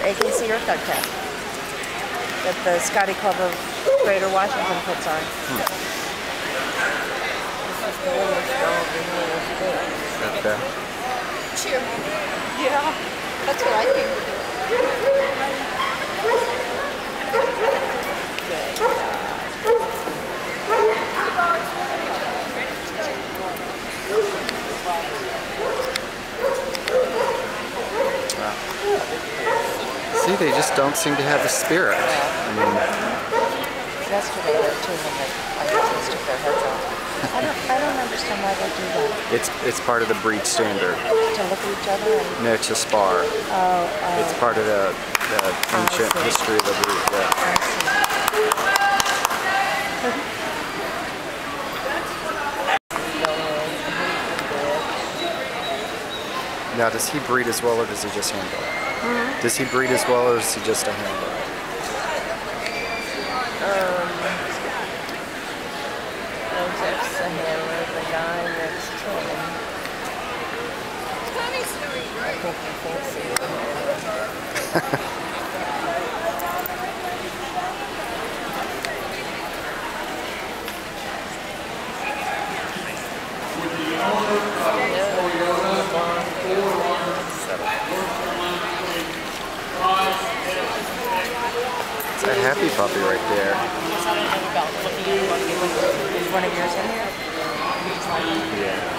AKC or Thug Tap that the Scotty Club of Greater Washington puts on. Okay. Cheer. Yeah, that's what I think to do. See, they just don't seem to have the spirit. I mean, yesterday there were two of them that I just took their heads off. I don't understand why they do that. it's part of the breed standard. To look at each other and... No, to spar. It's part of the ancient history of the breed. Yeah. Now, does he breed as well, or does he just handle? Mm-hmm. Does he breed as well, or is he just a handler? Joseph's a handler, the guy that's training. I think he thinks he's a handler. It's a happy puppy right there. Is one of yours in here? Yeah.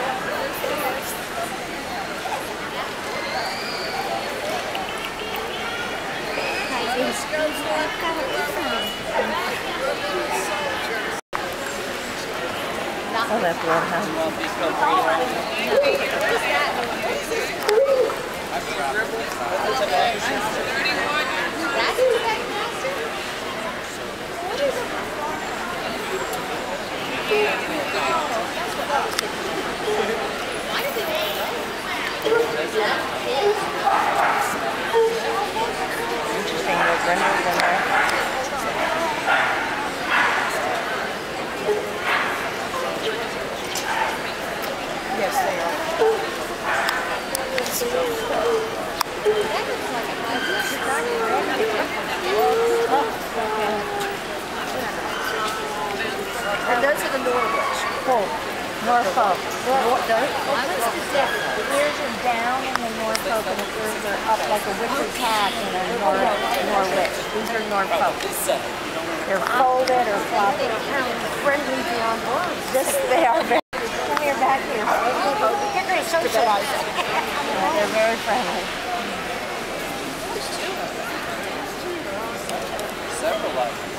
Oh, that bloodhound. Interesting, those renders in there. Yes, they are. And those are the Norwich. Oh, Norfolk. The ears are down in the Norfolk and the ears are up like a witch's hat in a Norwich. These are Norfolk. They're folded or floppy. Friendly beyond words. They are very... Come here, back here. Get ready to socialize. Yeah, they're very friendly. Several of them.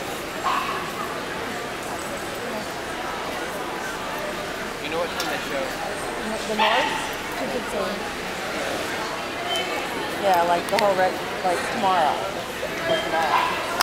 You know what time they show? The North? Yeah, like the whole like tomorrow.